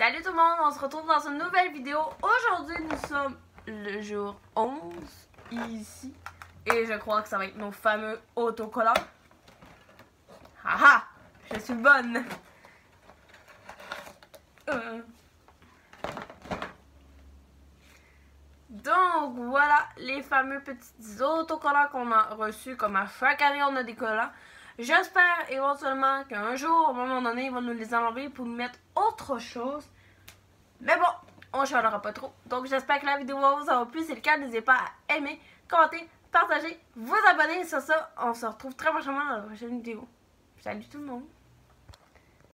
Salut tout le monde, on se retrouve dans une nouvelle vidéo. Aujourd'hui, nous sommes le jour 11 ici. Et je crois que ça va être nos fameux autocollants. Haha, je suis bonne. Donc voilà les fameux petits autocollants qu'on a reçus. Comme à chaque année on a des collants. J'espère éventuellement qu'un jour, à un moment donné, ils vont nous les enlever pour nous mettre autre chose. Mais bon, on chialera pas trop. Donc j'espère que la vidéo vous aura plu. Si c'est le cas, n'hésitez pas à aimer, commenter, partager, vous abonner. Sur ça, on se retrouve très prochainement dans la prochaine vidéo. Salut tout le monde!